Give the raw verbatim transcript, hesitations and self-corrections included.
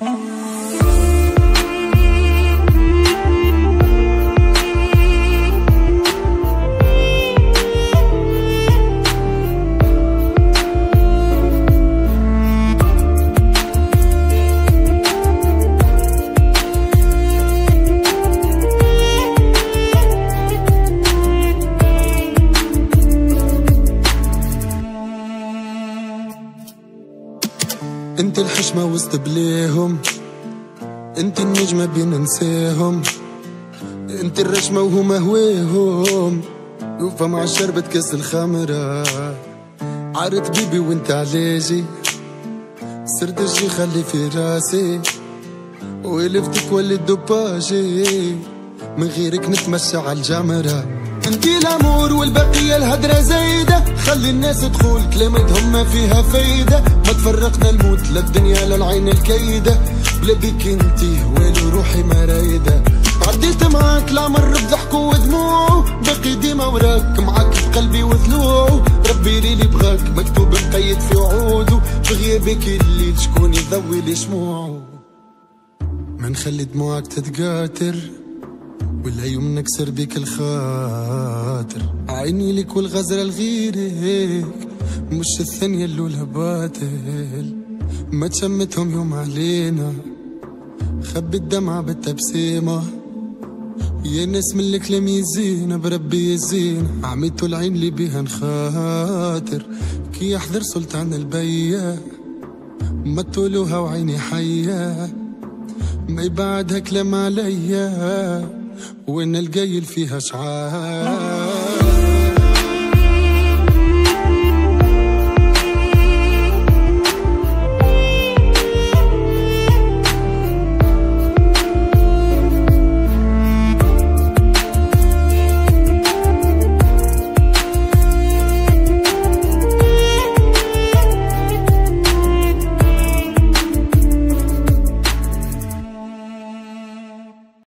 انت الحشمة وسط بليهم، انت النجمة بين ننساهم، انت الرشمة وهما هواهم، يوفى مع شربة كاس الخمرة، عارت بيبي وانت علاجي، صرت الشي خلي في راسي، ولفتك ولي الدباجي، من غيرك نتمشى عالجمرة. انتي الامور والبقية الهدرة زايدة، خلي الناس تقول كلمتهم ما فيها فايدة، ما تفرقنا الموت للدنيا للعين الكيدة، بلا بيك انتي ويلي روحي ما رايدة. عديت معاك العمر بضحك ودموع، باقي ديما وراك معاك في قلبي وثلوع، ربي ليلي بغاك مكتوب مقيد في وعوده، في غيابك الليل شكون يضوي لي شموعه. ما نخلي دموعك تتقاتر ولا يوم نكسر بيك الخاطر، عيني لك والغزرة لغيرك، مش الثانية اللولها باطل، ما تشمتهم يوم علينا، خبي الدمعة بالتبسيمة، يا ناس من الكلام يزين بربي يزين، عميتو العين اللي بيها نخاطر، كي يحضر سلطان البيا ما تولوها وعيني حية، ما يبعدها كلام عليا وين القايل فيها شعار.